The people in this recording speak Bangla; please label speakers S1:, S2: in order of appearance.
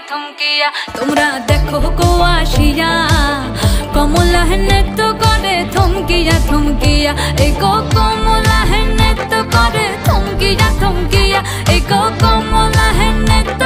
S1: থমকিয়া তোমরা দেখো গো আসিয়া কমলা নৃত্য করে থমকিয়া থমকিয়া এই গো কমলা নৃত্য করে থমকিয়া থমকিয়া এই গো কমলা নৃত্য